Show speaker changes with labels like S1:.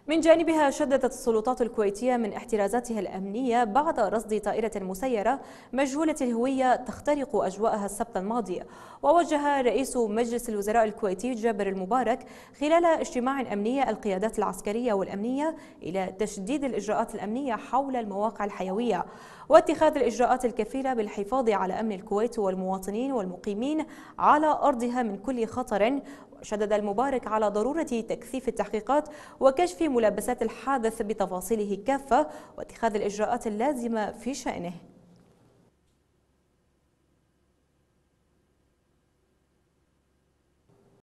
S1: من جانبها شددت السلطات الكويتية من احترازاتها الأمنية بعد رصد طائرة مسيرة مجهولة الهوية تخترق أجواءها السبت الماضي. ووجه رئيس مجلس الوزراء الكويتي جابر المبارك خلال اجتماع أمني القيادات العسكرية والأمنية إلى تشديد الإجراءات الأمنية حول المواقع الحيوية واتخاذ الإجراءات الكفيلة بالحفاظ على أمن الكويت والمواطنين والمقيمين على أرضها من كل خطر. شدد المبارك على ضرورة تكثيف التحقيقات وكشف ملابسات الحادث بتفاصيله كافة واتخاذ الإجراءات اللازمة في شأنه.